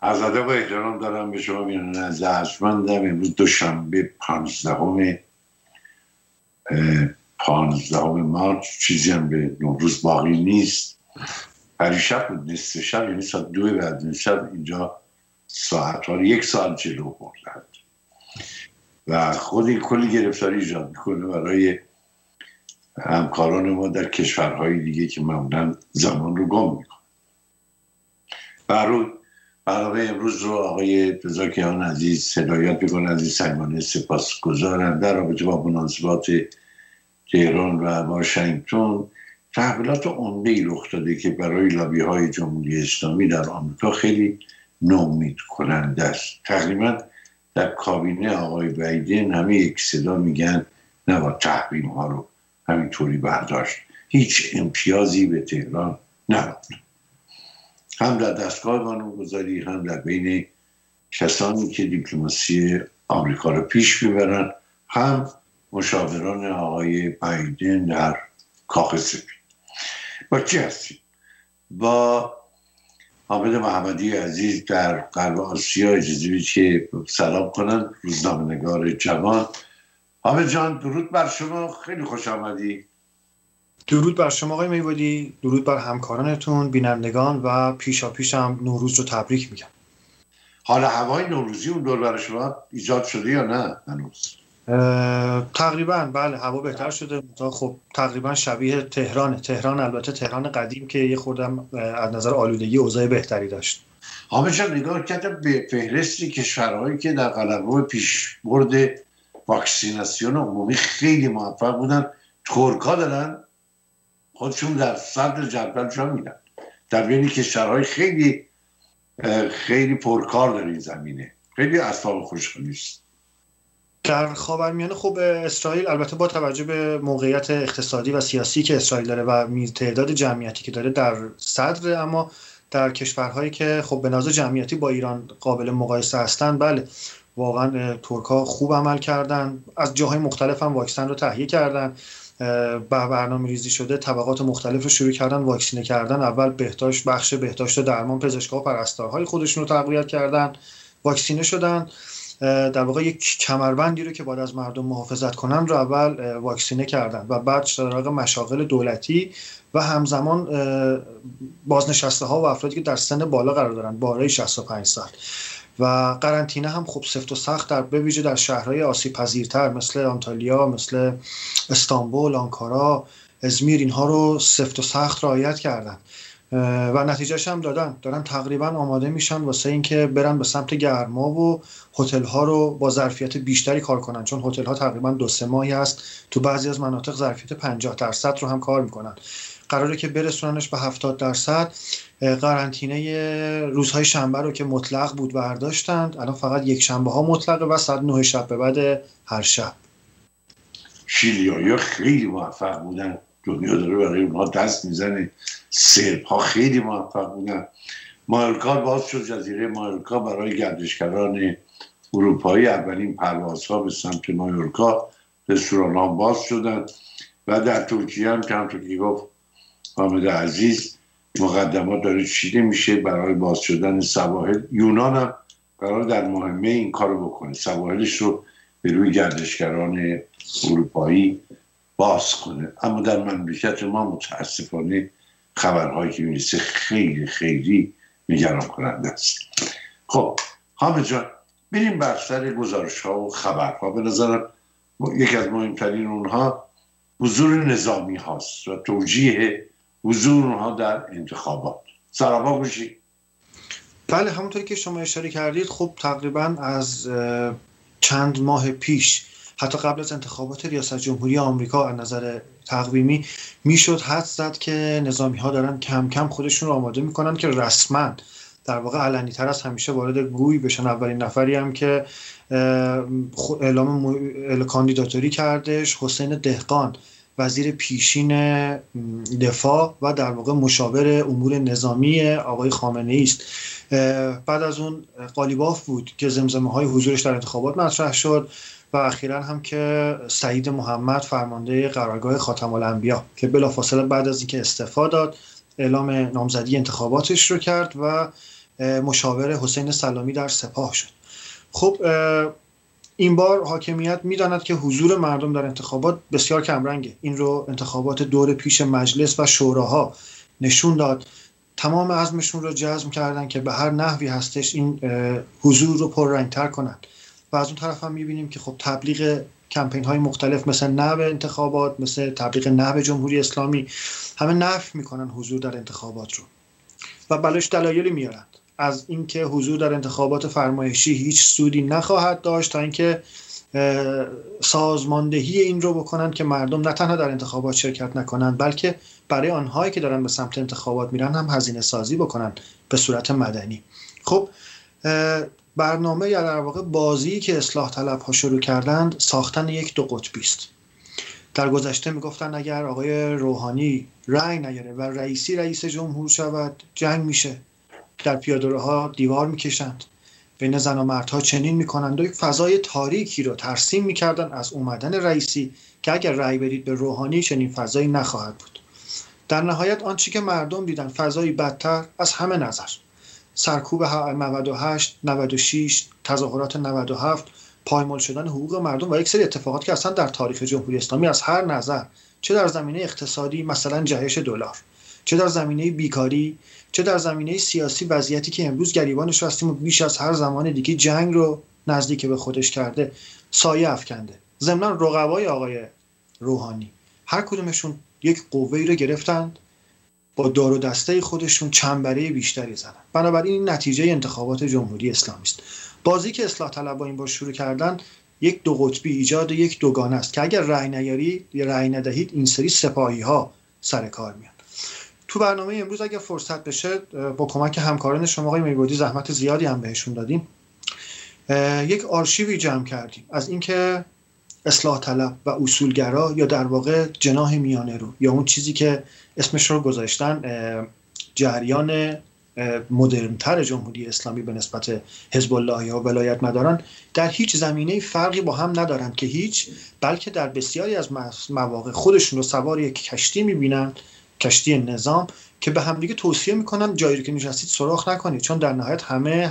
از ادب و احترام دارم به شما بیننده ارجمندم. امروز دوشنبه 15 مارس، چیزی هم به نوروز باقی نیست. پریشب بود نصف شب، یعنی ساعت 2 بعد شب اینجا ساعت ها 1 ساعت جلو بردند و خود این کلی گرفتاری ایجاد میکنه برای همکاران ما در کشورهای دیگه که معمولا زمان رو گم میکنن. برای امروز رو آقای رضا کیهان عزیز هدایت میکنه. از این صمیمانه سپاسگزارم. در رابطه با مناسبات تهران و واشنگتن تحولات عمده‌ای رخ داده که برای لابی‌های جمهوری اسلامی در آمریکا خیلی نومید کننده است. تقریبا در کابینه آقای بایدن همه یک صدا میگن نباید تحریم ها رو همینطوری برداشت، هیچ امتیازی به تهران نداد، هم در دستگاه قانونگذاری هم در بین کسانی که دیپلماسی آمریکا رو پیش میبرن، هم مشاوران آقای بایدن در کاخ سفید. با چی هستیم؟ با حامد محمدی عزیز در غرب آسیا. اجازه بدید که سلام کنن. روزنامه‌نگار جوان. حامد جان درود بر شما، خیلی خوش آمدی. درود بر شما آقای میوادی، درود بر همکارانتون، بینندگان و پیشاپیش هم نوروز رو تبریک میگم. حالا هوای نوروزی اون دور بر شما ایجاد شده یا نه هنوز؟ تقریبا بله، هوا بهتر شده. خب تقریبا شبیه تهران البته تهران قدیم که یه خوردم از نظر آلودگی اوضاع بهتری داشت. حامد جان نگاه کردم به فهرستی کشورهایی که در قلمرو پیشبرد واکسیناسیون عمومی خیلی موفق بودن. ترک‌ها دارن خودشون در صدر جدولشون میدن، در بین کشورهای خیلی خیلی پرکار در این زمینه. خیلی اسباب خوشحالی است. در خاورمیانه خب اسرائیل البته با توجه به موقعیت اقتصادی و سیاسی که اسرائیل داره و تعداد جمعیتی که داره در صدر، اما در کشورهایی که خب به لحاظ جمعیتی با ایران قابل مقایسه هستن، بله واقعا ترک‌ها خوب عمل کردن، از جاهای مختلف هم واکسن رو تهیه کردن، برنامه‌ریزی شده، طبقات مختلف رو شروع کردن واکسینه کردن. اول بخش بهداشت و درمان، پزشک‌ها و پرستارهای خودشون رو تقویت کردن، واکسینه شدن. در واقع یک کمربندی رو که باید از مردم محافظت کنن رو اول واکسینه کردن و بعد در مشاغل دولتی و همزمان بازنشسته ها و افرادی که در سن بالا قرار دارن، بالای 65 سال. و قرنطینه هم خب سفت و سخت در به ویژه در شهرهای آسیب پذیرتر مثل آنتالیا، مثل استانبول، آنکارا، ازمیر، اینها رو سفت و سخت رعایت کردن و نتیجهش هم دارن تقریبا آماده میشن واسه اینکه برن به سمت گرما و هتل ها رو با ظرفیت بیشتری کار کنن، چون هتل ها تقریبا 2-3 ماهی هست تو بعضی از مناطق ظرفیت 50% رو هم کار میکنن. قراره که برسوننش به 70%. قرنطینه روزهای شنبه رو که مطلق بود برداشتند، الان فقط یک شنبه ها مطلقه و ساعت 9 شب به بعد هر شب. شیلیایی‌ها خیلی موفق بودن، دنیا داره برای اونها دست میزنه. سرب‌ها خیلی موفق بودن. مایورکا باز شد، جزیره مایورکا برای گردشگران اروپایی اولین پروازها به سمت مایورکا، رستوران‌ها باز شدن. و در ترکیه هم که همونطور که گفت حامد عزیز مقدمات داره چیده میشه برای باز شدن سواحل. یونان هم قرار در ماه می این کارو بکنه، سواحلش رو به روی گردشگران اروپایی باز کنه. اما در مملکت ما متاسفانه خبرهایی که میرسه خیلی خیلی نگران کننده است. خب حامد جان بریم بر سر گزارش ها و خبرها. به نظرم یکی از مهمترین اونها حضور نظامی هاست و توجیه حضور اونها در انتخابات. سرابا باشی. بله همونطوری که شما اشاره کردید، خب تقریبا از چند ماه پیش، حتی قبل از انتخابات ریاست جمهوری آمریکا، از نظر تقویمی میشد حدس زد که نظامی ها دارن کم کم خودشون رو آماده میکنن که رسما در واقع علنی تر از همیشه وارد گوی بشن. اولین نفری هم که اعلام کاندیداتوری کردش حسین دهقان، وزیر پیشین دفاع و در واقع مشاور امور نظامی آقای خامنه‌ای است. بعد از اون قالیباف بود که زمزمه‌های حضورش در انتخابات مطرح شد و اخیراً هم که سعید محمد، فرمانده قرارگاه خاتم الانبیا، که بلافاصله بعد از اینکه استعفا داد اعلام نامزدی انتخاباتش رو کرد و مشاور حسین سلامی در سپاه شد. خب این بار حاکمیت میداند که حضور مردم در انتخابات بسیار کمرنگه. این رو انتخابات دور پیش مجلس و شوراها نشون داد. تمام عزمشون رو جزم کردن که به هر نحوی هستش این حضور رو پررنگتر کنن و از اون طرف هم میبینیم که خب تبلیغ کمپین های مختلف مثل نه به انتخابات، مثل تبلیغ نه به جمهوری اسلامی، همه نفی میکنن حضور در انتخابات رو و بلاش دلایلی میارن از اینکه حضور در انتخابات فرمایشی هیچ سودی نخواهد داشت تا اینکه سازماندهی این رو بکنن که مردم نه تنها در انتخابات شرکت نکنن بلکه برای آنهایی که دارن به سمت انتخابات میرن هم هزینه سازی بکنن به صورت مدنی. خب برنامه یا در واقع بازی که اصلاح طلب ها شروع کردند ساختن یک دو قطبی است. در گذشته میگفتن اگر آقای روحانی رأی نیاره و رئیسی رئیس جمهور شود جنگ میشه، در پیاده‌روها دیوار میکشند، بین زن و مردها چنین میکنند و یک فضای تاریکی رو ترسیم میکردن از اومدن رئیسی که اگر رأی بدید به روحانی چنین فضایی نخواهد بود. در نهایت آنچه که مردم دیدن فضایی بدتر از همه نظر، سرکوب 98 96 تظاهرات 97 پایمال شدن حقوق مردم و یک سری اتفاقات که اصلا در تاریخ جمهوری اسلامی از هر نظر، چه در زمینه اقتصادی مثلا جهش دلار، چه در زمینه بیکاری، چه در زمینه سیاسی وضعیتی که امروز گریبانش هستیم و بیش از هر زمان دیگه جنگ رو نزدیک به خودش کرده سایه افکنده. ضمن رقبای آقای روحانی هر کدومشون یک قوه‌ای رو گرفتند با دار و دسته خودشون چنبره بیشتری زدن. بنابراین این نتیجه انتخابات جمهوری اسلامی است. بازی که اصلاح طلبها این بار شروع کردن یک دو قطبی، ایجاد یک دوگانه است که اگر رأی نیاری یا رأی ندهید این سری سپاهی ها سر کار میان. تو برنامه امروز اگر فرصت بشه با کمک همکاران شما آقای میربادی زحمت زیادی هم بهشون دادیم، یک آرشیوی جمع کردیم از اینکه اصلاح طلب و اصولگرا یا در واقع جناح میانه رو یا اون چیزی که اسمش رو گذاشتن جریان مدرن‌تر جمهوری اسلامی به نسبت حزب الله یا ولایت مداران در هیچ زمینه فرقی با هم ندارند که هیچ، بلکه در بسیاری از مواقع خودشون رو سوار یک کشتی می‌بینن، کشتی نظام، که به همدیگه توصیه میکنن جایی رو که نشستید سراغ نکنید چون در نهایت همه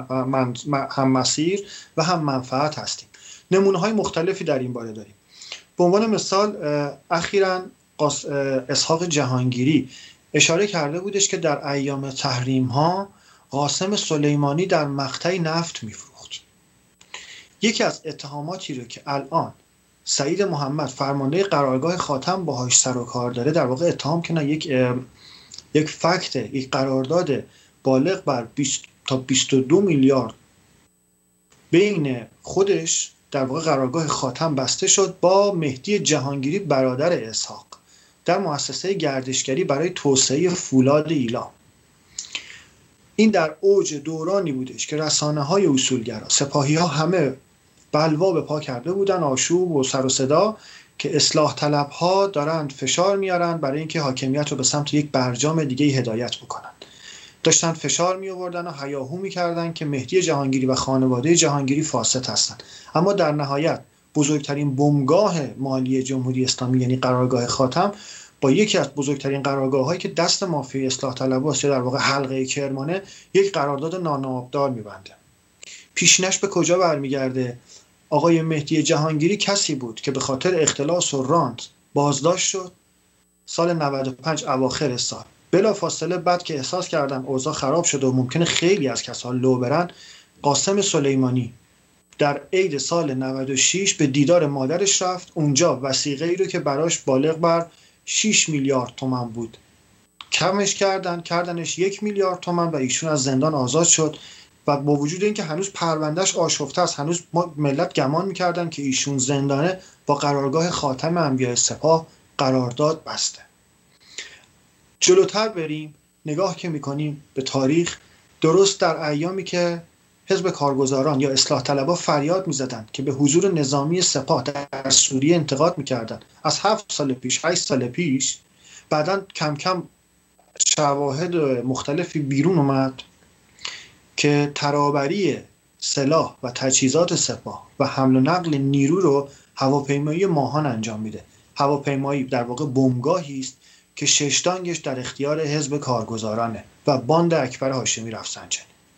هم مسیر و هم منفعت هستیم. نمونه های مختلفی در این باره داریم. به عنوان مثال اخیراً اسحاق جهانگیری اشاره کرده بودش که در ایام تحریم ها قاسم سلیمانی در مقطع نفت میفروخت. یکی از اتهاماتی رو که الان سعید محمد فرمانده قرارگاه خاتم باهاش سر و کار داره، در واقع اتهام که نه، یک فکت، یک قرارداد بالغ بر 20 تا 22 میلیارد بین خودش در واقع قرارگاه خاتم بسته شد با مهدی جهانگیری برادر اسحاق در مؤسسه گردشگری برای توسعه فولاد ایلام. این در اوج دورانی بودش که رسانه‌های اصولگرا، سپاهی‌ها همه بلوا به پا کرده بودن، آشوب و سر و صدا که اصلاح طلب‌ها دارند فشار میارن برای اینکه حاکمیت رو به سمت یک برجام دیگه هدایت بکنن. داشتن فشار می آوردن و هیاهو می‌کردن که مهدی جهانگیری و خانواده جهانگیری فاسد هستند. اما در نهایت بزرگترین بنگاه مالی جمهوری اسلامی یعنی قرارگاه خاتم با یکی از بزرگترین قرارگاه‌هایی که دست مافیا اصلاح طلب‌هاست، در واقع حلقه کرمانه، یک قرارداد نانآبدار می‌بنده. پیشینش به کجا برمیگرده؟ آقای مهدی جهانگیری کسی بود که به خاطر اختلاس و رانت بازداشت شد سال 95 اواخر سال. بلافاصله بعد که احساس کردن اوضاع خراب شده و ممکنه خیلی از کسا لو برن، قاسم سلیمانی در عید سال 96 به دیدار مادرش رفت. اونجا وثیقه‌ای رو که براش بالغ بر 6 میلیارد تومان بود کمش کردنش 1 میلیارد تومان و ایشون از زندان آزاد شد. و با وجود اینکه هنوز پروندهش آشفته است، هنوز ملت گمان می‌کردن که ایشون زندانه، با قرارگاه خاتم انبیاء سپاه قرارداد بسته. جلوتر بریم نگاه که می‌کنیم به تاریخ، درست در ایامی که حزب کارگزاران یا اصلاح طلبها فریاد می‌زدند که به حضور نظامی سپاه در سوریه انتقاد می‌کردند از 7 سال پیش 8 سال پیش، بعداً کم کم شواهد مختلفی بیرون اومد که ترابری سلاح و تجهیزات سپاه و حمل و نقل نیرو رو هواپیمایی ماهان انجام میده. هواپیمایی در واقع بمبگاهی است که 6 دانگش در اختیار حزب کارگزارانه و باند اکبر هاشمی رفسنجانی.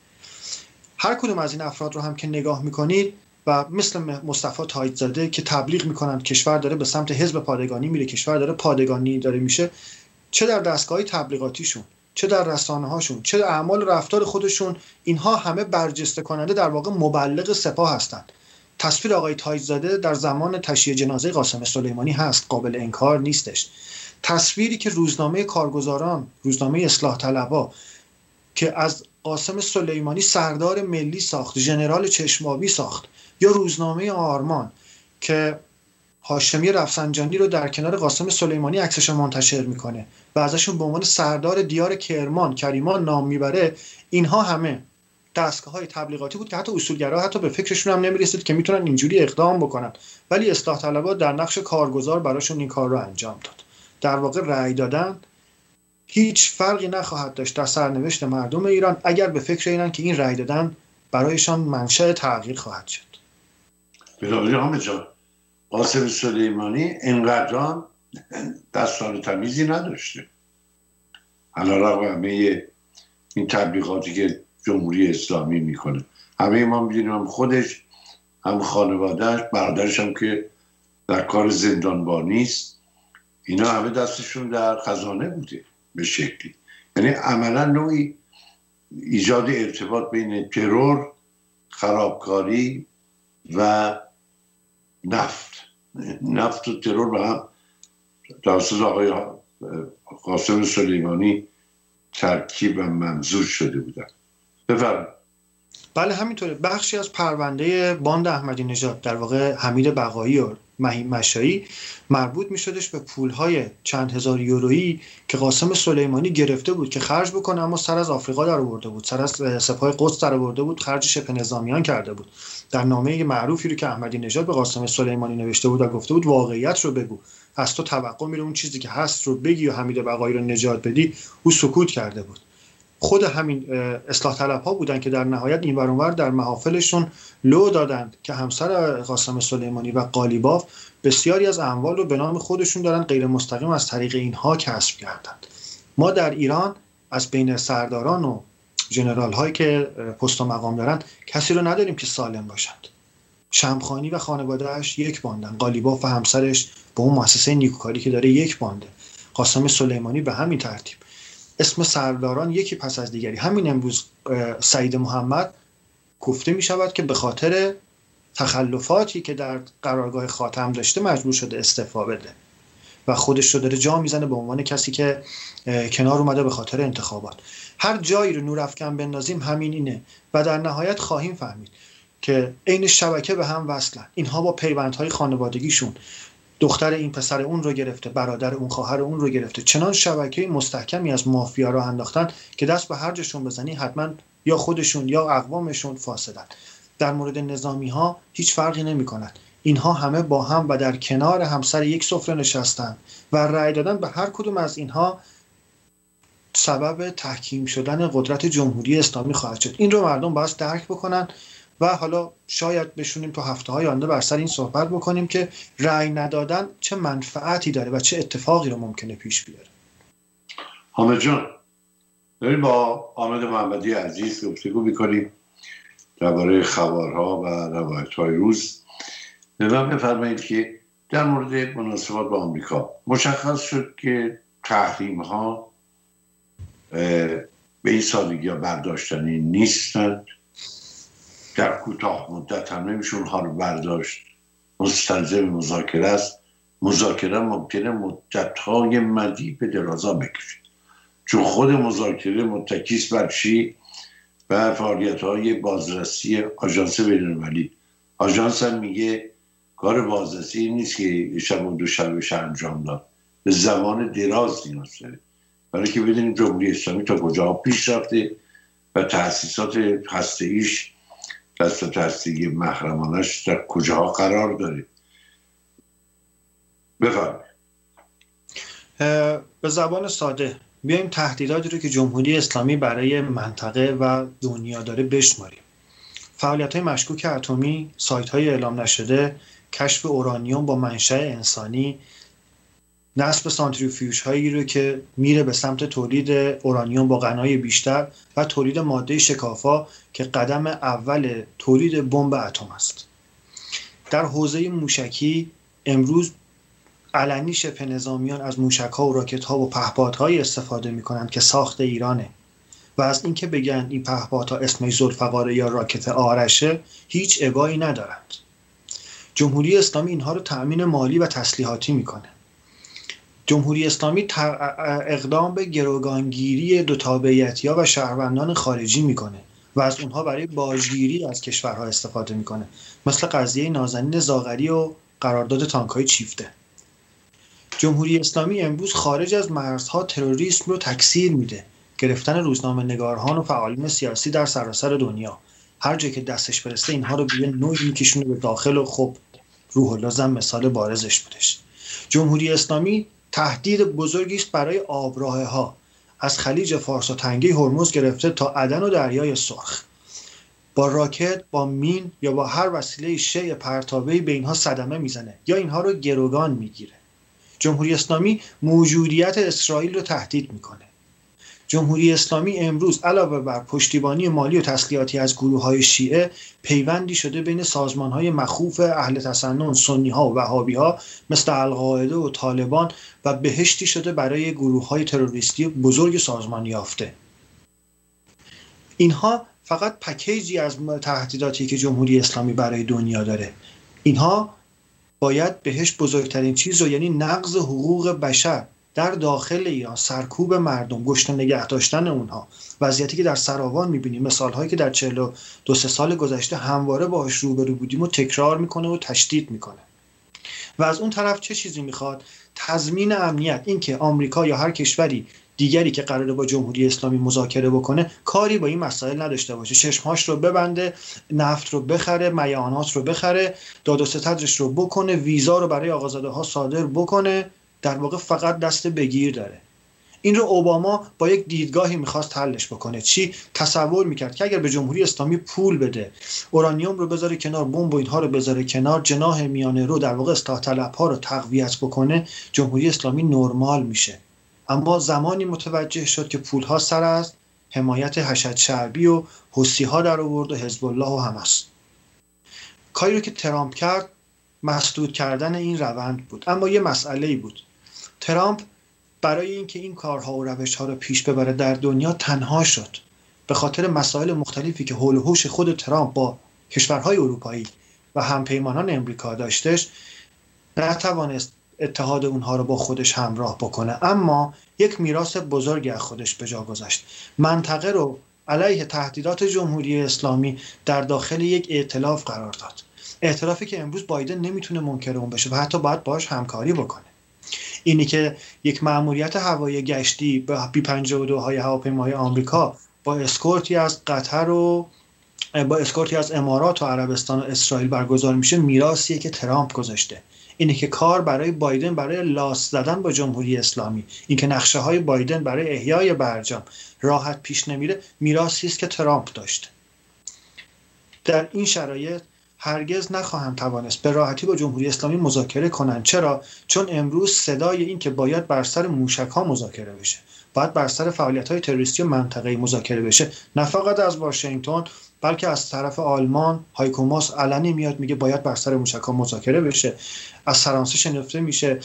هر کدوم از این افراد رو هم که نگاه میکنید و مثل مصطفی تاییدزاده که تبلیغ میکنن کشور داره به سمت حزب پادگانی میره، کشور داره پادگانی داره میشه، چه در دستگاه تبلیغاتیشون، چه در رسانه هاشون، چه در اعمال و رفتار خودشون، اینها همه برجسته کننده در واقع مبلغ سپاه هستند. تصویر آقای تاییدزاده در زمان تشییع جنازه قاسم سلیمانی هست، قابل انکار نیستش. تصویری که روزنامه کارگزاران، روزنامه اصلاح طلبها که از قاسم سلیمانی سردار ملی ساخت، ژنرال چشمابی ساخت، یا روزنامه آرمان که هاشمی رفسنجانی رو در کنار قاسم سلیمانی عکسش منتشر میکنه و ازشون به عنوان سردار دیار کرمان، کریمان نام میبره، اینها همه دستگاه‌های تبلیغاتی بود که حتی اصولگرا حتی به فکرشون هم نمیرسید که میتونن اینجوری اقدام بکنن، ولی اصلاح طلبها در نقش کارگزار براشون این کار رو انجام داد. در واقع رأی دادن هیچ فرقی نخواهد داشت در سرنوشت مردم ایران اگر به فکر اینن که این رأی دادن برایشان منشأ تغییر خواهد شد. بنابراین حامد جان، قاسم سلیمانی اینقدر دستار تمیزی نداشته، علیرغم همه این تبلیغاتی که جمهوری اسلامی میکنه. همه ما میدونیم، هم خودش، هم خانوادهش، برادرش هم که در کار زندانبانی است، اینا همه دستشون در خزانه بوده به شکلی. یعنی عملا نوعی ایجاد ارتباط بین ترور، خرابکاری و نفت و ترور به هم توسط آقای قاسم سلیمانی ترکیب و ممزوج شده بودن. بفرمایید. بله همینطوره. بخشی از پرونده باند احمدی نژاد، در واقع حمید بقایی و مهین مشایی، مربوط می شدش به پولهای چند هزار یورویی که قاسم سلیمانی گرفته بود که خرج بکنه، اما سر از آفریقا در آورده بود، سر از سپاه قدس در آورده بود، خرج شبه نظامیان کرده بود. در نامه معروفی رو که احمدی نژاد به قاسم سلیمانی نوشته بود و گفته بود واقعیت رو بگو، از تو توقع میره اون چیزی که هست رو بگی و حمید بقایی رو نجات بدی، او سکوت کرده بود. خود همین اصلاح طلبها بودن که در نهایت این ور اون ور در محافلشون لو دادند که همسر قاسم سلیمانی و قالیباف بسیاری از اموال رو به نام خودشون دارن غیر مستقیم از طریق اینها کسب کردند. ما در ایران از بین سرداران و ژنرال هایی که پست و مقام دارن کسی رو نداریم که سالم باشند. شمخانی و خانواده‌اش یک باندن، قالیباف و همسرش به اون مؤسسه نیکوکاری که داره یک بانده، قاسم سلیمانی به همین ترتیب. اسم سرداران یکی پس از دیگری. همین امروز سعید محمد گفته می شود که به خاطر تخلفاتی که در قرارگاه خاتم داشته مجبور شده استعفا بده و خودش رو داره جا میزنه به عنوان کسی که کنار اومده به خاطر انتخابات. هر جایی رو نورافکن بندازیم همین اینه و در نهایت خواهیم فهمید که عین شبکه به هم وصلن. اینها با پیوندهای خانوادگیشون، دختر این پسر اون رو گرفته، برادر اون خواهر اون رو گرفته، چنان شبکه مستحکمی از مافیا رو انداختن که دست به هر جشون بزنی حتما یا خودشون یا اقوامشون فاسدن. در مورد نظامی ها هیچ فرقی نمی کند. اینها همه با هم و در کنار هم سر یک سفره نشستن و رأی دادن به هر کدوم از اینها سبب تحکیم شدن قدرت جمهوری اسلامی خواهد شد. این رو مردم باید درک بکنن و حالا شاید بشونیم تو هفته‌های آینده بر سر این صحبت بکنیم که رأی ندادن چه منفعتی داره و چه اتفاقی رو ممکنه پیش بیاره. حامد جان، داریم با حامد محمدی عزیز گفتگو می‌کنیم درباره خبرها و روایت‌های روز. به من بفرمایید که در مورد مناسبات با آمریکا مشخص شد که تحریم‌ها به این سادگی ها برداشتنی نیستند. در کوتاه مدت هم نمیشه اونها رو برداشت. مستلزم مذاکره است. مذاکره ممکنه مدت‌های مدی به درازا بکشید، چون خود مذاکره متکیست بر چی؟ بر فعالیت‌های بازرسی آژانس بین‌المللی. آژانس هم میگه کار بازرسی نیست که شب و دو شبش انجام داد، به زمان دراز نیاز داره، برای که بدونیم جمهوری اسلامی تا کجا پیش رفته و تأسیسات هسته‌ایش، تأسیسات هسته‌ای محرمانش در کجاها قرار داره. بفرمایید. به زبان ساده بیایم تهدیداتی رو که جمهوری اسلامی برای منطقه و دنیا داره بشماریم. فعالیت‌های مشکوک اتمی، سایت‌های اعلام نشده، کشف اورانیوم با منشأ انسانی، نصب سانتریفیوژ هایی رو که میره به سمت تولید اورانیوم با غنای بیشتر و تولید ماده شکافا که قدم اول تولید بمب اتم است. در حوزه موشکی امروز علنی شبه نظامیان از موشک‌ها و راکت‌ها و پهپادهای استفاده می‌کنند که ساخت ایرانه و از اینکه بگن این پهپادها اسمش ذوالفقاره یا راکت آرشه هیچ ابایی ندارند. جمهوری اسلامی اینها رو تأمین مالی و تسلیحاتی میکنه. جمهوری اسلامی اقدام به گروگانگیری دو تابعیتی‌ها و شهروندان خارجی میکنه و از اونها برای باجگیری از کشورها استفاده میکنه، مثل قضیه نازنین زاغری و قرارداد تانک‌های چیفته. جمهوری اسلامی امروز خارج از مرزها تروریسم رو تکثیر میده، گرفتن روزنامه‌نگاران و فعالین سیاسی در سراسر دنیا، هر جا که دستش برسه اینها رو به نوعی میکشونه به داخل و خب روح الله زم مثال بارزش بودش. جمهوری اسلامی تهدید بزرگی است برای آبراهه‌ها از خلیج فارس و تنگه هرمز گرفته تا عدن و دریای سرخ. با راکت، با مین یا با هر وسیله شیء پرتابه‌ای به اینها صدمه میزنه یا اینها رو گروگان میگیره. جمهوری اسلامی موجودیت اسرائیل رو تهدید میکنه. جمهوری اسلامی امروز علاوه بر پشتیبانی مالی و تسلیحاتی از گروه‌های شیعه، پیوندی شده بین سازمان‌های مخوف اهل تسنن، سنی‌ها و وهابی‌ها مثل القاعده و طالبان و بهشتی شده برای گروه‌های تروریستی بزرگ سازمان یافته. اینها فقط پکیجی از تهدیداتی که جمهوری اسلامی برای دنیا داره. اینها باید بهش بزرگترین چیز رو، یعنی نقض حقوق بشر در داخل ایران، سرکوب مردم، گشنه نگه داشتن اونها، وضعیتی که در سراوان میبینیم، مثالهایی که در 42 سال گذشته همواره باهاش روبرو بودیم و تکرار میکنه و تشدید میکنه. و از اون طرف چه چیزی میخواد؟ تضمین امنیت، این که آمریکا یا هر کشوری دیگری که قراره با جمهوری اسلامی مذاکره بکنه کاری با این مسائل نداشته باشه، چشمهاش رو ببنده، نفت رو بخره، میعانات رو بخره، داد و ستدش رو بکنه، ویزا رو برای آقازاده ها صادر بکنه، در واقع فقط دست بگیر داره. این رو اوباما با یک دیدگاهی میخواست حلش بکنه. چی؟ تصور میکرد که اگر به جمهوری اسلامی پول بده، اورانیوم رو بذاره کنار، بمب و اینها رو بذاره کنار، جناح میانه رو در واقع اصلاح طلب ها رو تقویت بکنه، جمهوری اسلامی نرمال میشه. اما زمانی متوجه شد که پولها سر از حمایت حشد شعبی و حوثی ها در آورد و حزب الله و حماس. کاری رو که ترامپ کرد مسدود کردن این روند بود. اما یه مسئله‌ای بود. ترامپ برای اینکه این کارها و روش‌ها رو پیش ببره در دنیا تنها شد. به خاطر مسائل مختلفی که حول و حوش خود ترامپ با کشورهای اروپایی و همپیمانان امریکا داشتش، نتوانست اتحاد اونها رو با خودش همراه بکنه. اما یک میراث بزرگی از خودش به جا گذاشت. منطقه رو علیه تهدیدات جمهوری اسلامی در داخل یک ائتلاف قرار داد. ائتلافی که امروز بایدن نمیتونه منکر اون بشه و حتی باید باهاش همکاری بکنه. اینی که یک مأموریت هوایی گشتی به B-52 های هواپیماهای آمریکا با اسکورتی از قطر و با اسکورتی از امارات و عربستان و اسرائیل برگزار میشه، میراثیه که ترامپ گذاشته. اینه که کار برای بایدن برای لاس زدن با جمهوری اسلامی، این که نقشه های بایدن برای احیای برجام راحت پیش نمیره، میراثی است که ترامپ داشته. در این شرایط هرگز نخواهم توانست به راحتی با جمهوری اسلامی مذاکره کنند. چرا؟ چون امروز صدای این که باید بر سر موشک‌ها مذاکره بشه، باید بر سر فعالیت‌های تروریستی منطقه‌ای مذاکره بشه، نه فقط از واشنگتن بلکه از طرف آلمان هایکو ماس علنی میاد میگه باید بر سر موشک‌ها مذاکره بشه. از فرانسه شنفته میشه،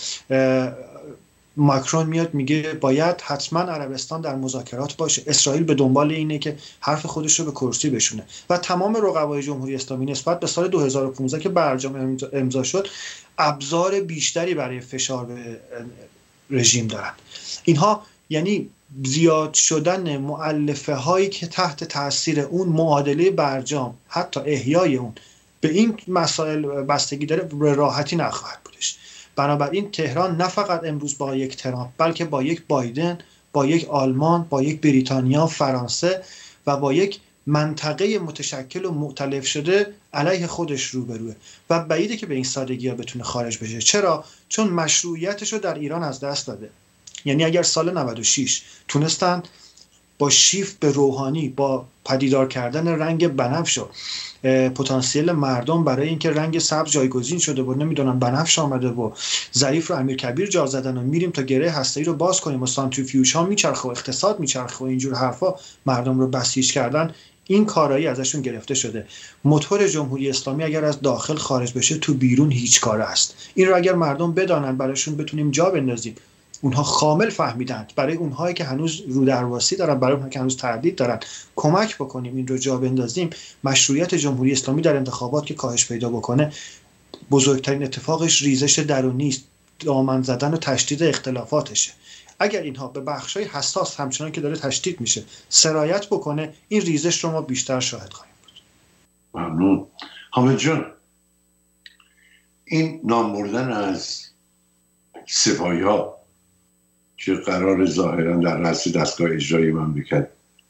ماکرون میاد میگه باید حتما عربستان در مذاکرات باشه. اسرائیل به دنبال اینه که حرف خودش رو به کرسی بشونه و تمام رقبای جمهوری اسلامی نسبت به سال 2015 که برجام امضا شد ابزار بیشتری برای فشار به رژیم دارند. اینها یعنی زیاد شدن مؤلفه هایی که تحت تاثیر اون معادله برجام، حتی احیای اون، به این مسائل بستگی داره، به راحتی نخواهد بودش. بنابراین تهران نه فقط امروز با یک ترامپ بلکه با یک بایدن، با یک آلمان، با یک بریتانیا، فرانسه و با یک منطقه متشکل و مؤتلف شده علیه خودش روبروه و بعیده که به این سادگی ها بتونه خارج بشه. چرا؟ چون مشروعیتش رو در ایران از دست داده. یعنی اگر سال 96 تونستن با شیفت به روحانی، با پدیدار کردن رنگ بنفش و پتانسیل مردم برای اینکه رنگ سبز جایگزین شده و نمیدونم بنفش آمده و ظریف رو امیرکبیر جا زدن و میریم تا گره هسته‌ای رو باز کنیم و سانتریفیوژ ها میچرخه و اقتصاد میچرخه و اینجور حرفا مردم رو بسیج کردن، این کارایی ازشون گرفته شده. موتور جمهوری اسلامی اگر از داخل خارج بشه تو بیرون هیچ کاره است. این رو اگر مردم بدانن براشون بتونیم جا بندازیم. اونها کامل فهمیدند. برای اونهایی که هنوز رو درواسی دارن، برای اونهایی که هنوز تردید دارن، کمک بکنیم این رو جا بندازیم. مشروعیت جمهوری اسلامی در انتخابات که کاهش پیدا بکنه، بزرگترین اتفاقش ریزش درونی است، دامن زدن و تشدید اختلافاتشه. اگر اینها به بخشای حساس همچنان که داره تشدید میشه سرایت بکنه، این ریزش رو ما بیشتر شاهد خواهیم بود. ممنون. حامد جان، این نام بردن از سپاهی‌ها که قرار ظاهرا در رأس دستگاه اجرایی مملکت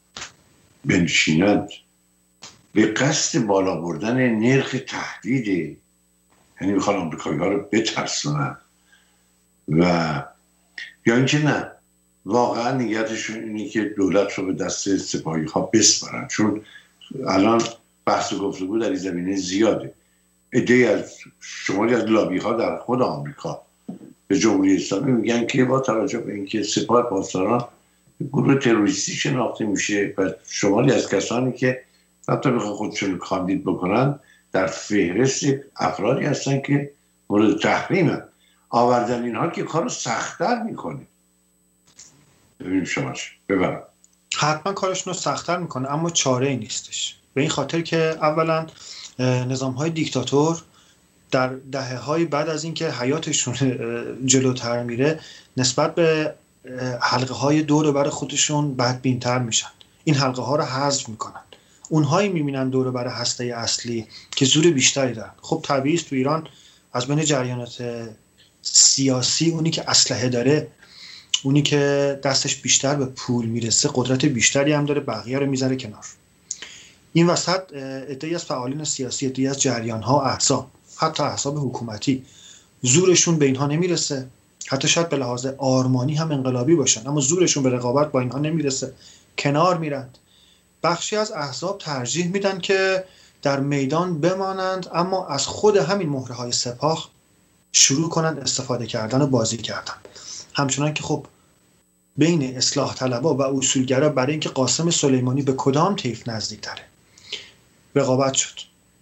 بنشینند به قصد بالا بردن نرخ تهدید، یعنی میخوان آمریکایی‌ها رو بترسونن و یا اینکه نه واقعا نیتشون اینه که دولت رو به دست سپاهی‌ها بسپارن؟ چون الان بحث و گفتگو در این زمینه زیاده. عده‌ای از شماری از لابی‌ها در خود آمریکا به جمهوری اسلامی میگن که با توجه به اینکه سپاه پاسداران گروه تروریستی شناخته میشه و شماری از کسانی که حتی میخوان خودشون کاندید بکنن در فهرست افرادی هستن که مورد تحریمن، آوردن اینها که کارو سخت‌تر میکنه. ببینیم شماش ببرم. حتما کارشون رو سخت‌تر میکنه، اما چاره ای نیستش. به این خاطر که اولا نظام‌های دیکتاتور در دهه‌های بعد از اینکه حیاتشون جلوتر میره نسبت به حلقه‌های دور بر خودشون بدبین‌تر میشن. این حلقه‌ها رو حذف میکنن. اونهایی میبینن دور بر هسته اصلی که زور بیشتری دارن. خب طبیعی است تو ایران از بین جریانات سیاسی اونی که اسلحه داره، اونی که دستش بیشتر به پول میرسه، قدرت بیشتری هم داره، بقیه رو میذاره کنار. این وسط عده‌ای از فعالین سیاسی، عده‌ای از جریان‌ها، احزاب، حتی احزاب حکومتی زورشون به اینها نمیرسه، حتی شاید به لحاظ آرمانی هم انقلابی باشن اما زورشون به رقابت با اینها نمیرسه، کنار میرند. بخشی از احزاب ترجیح میدن که در میدان بمانند اما از خود همین مهره‌های سپاه شروع کنند استفاده کردن و بازی کردن. همچنان که خب بین اصلاح طلبها و اصولگرا برای اینکه قاسم سلیمانی به کدام طیف نزدیک‌تره رقابت شد.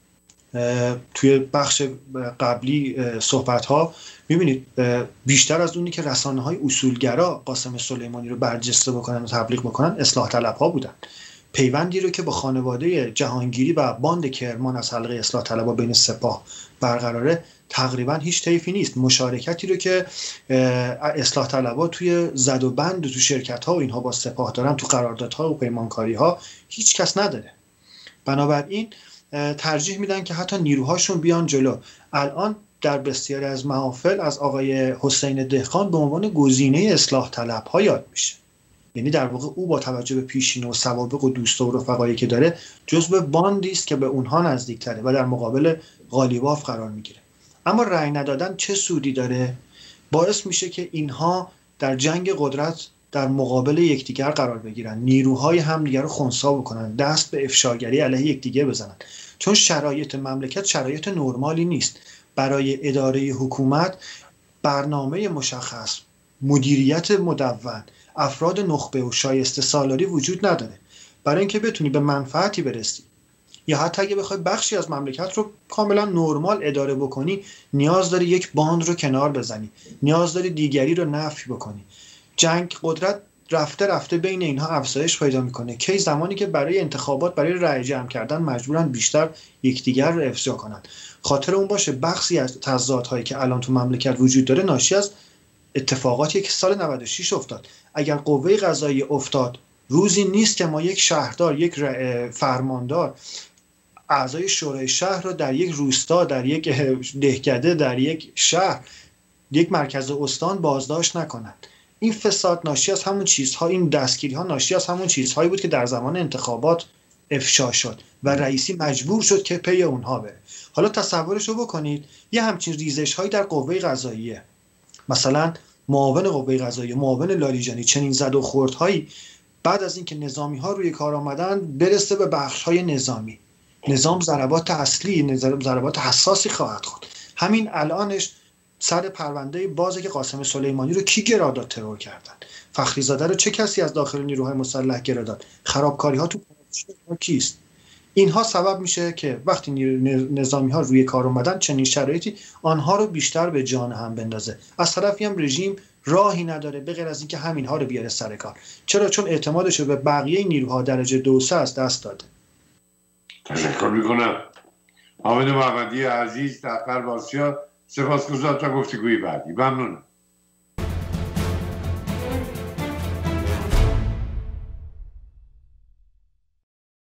توی بخش قبلی صحبت‌ها می‌بینید بیشتر از اونی که رسانه‌های اصولگرا قاسم سلیمانی رو برجسته بکنن و تبلیغ بکنن اصلاح طلبها بودن. پیوندی رو که با خانواده جهانگیری و باند کرمان از حلقه اصلاح طلبها بین سپاه برقراره تقریبا هیچ طیفی نیست. مشارکتی رو که اصلاح طلبها توی زد و بند و تو شرکت‌ها و اینها با سپاه دارن، تو قراردادها و پیمانکاری‌ها هیچ کس نداره. بنابراین ترجیح میدن که حتی نیروهاشون بیان جلو. الان در بسیاری از محافل از آقای حسین دهقان به عنوان گزینه اصلاح طلبها یاد میشه. یعنی در واقع او با توجه به پیشینه و سوابق و دوست و رفقایی که داره جزو باندی است که به اونها نزدیک‌تره و در مقابل قالیباف قرار میگیره. اما رأی ندادن چه سودی داره؟ باعث میشه که اینها در جنگ قدرت در مقابل یکدیگر قرار بگیرن، نیروهای همدیگر رو خنثی بکنن، دست به افشاگری علیه یکدیگر بزنن. چون شرایط مملکت شرایط نرمالی نیست. برای اداره حکومت برنامه مشخص، مدیریت مدون، افراد نخبه و شایسته سالاری وجود نداره. برای اینکه بتونی به منفعتی برسی یا حتی اگه بخوای بخشی از مملکت رو کاملا نرمال اداره بکنی، نیاز داری یک باند رو کنار بزنی، نیاز داری دیگری رو نفی بکنی. جنگ قدرت رفته رفته بین اینها افزایش پیدا میکنه. کی زمانی که برای انتخابات، برای رأی جمع کردن مجبورن بیشتر یکدیگر رو افشا کنن. خاطر اون باشه بخشی از تضادهایی که الان تو مملکت وجود داره ناشی از اتفاقاتی که سال 96 افتاد. اگر قوه قضاییه افتاد، روزی نیست که ما یک شهردار، یک فرماندار، اعضای شورای شهر رو در یک روستا، در یک دهکده، در یک شهر، یک مرکز استان بازداشت نکنند. این فساد ناشی از همون چیزها، این دستگیری ها ناشی از همون چیزهایی بود که در زمان انتخابات افشا شد و رئیسی مجبور شد که پی اونها بره. حالا تصورش رو بکنید یه همچین ریزش هایی در قوه قضاییه، مثلا معاون قوه قضاییه، معاون لاریجانی، چنین زد و خوردهایی بعد از اینکه نظامی ها روی کار آمدن برسه به بخش های نظامی. نظام ضربات اصلی، ضربات حساسی خواهد خورد. همین الانش سر پرونده بازه که قاسم سلیمانی رو کی گرا داد ترور کردن؟ فخری زاده رو چه کسی از داخل نیروهای مسلح گرا داد؟ خرابکاری ها تو کیست؟ اینها سبب میشه که وقتی نظامی ها روی کار اومدن چنین شرایطی آنها رو بیشتر به جان هم بندازه. از طرفی هم رژیم راهی نداره به غیر از اینکه همینها رو بیاره سر کار. چرا؟ چون اعتمادش رو به بقیه نیروها درجه 2-3 از دست داده. تشکر میکنم حامد محمدی عزیز در غرب آسیا. سپاسگزارم تا گفتگوی بعدی. ممنونم.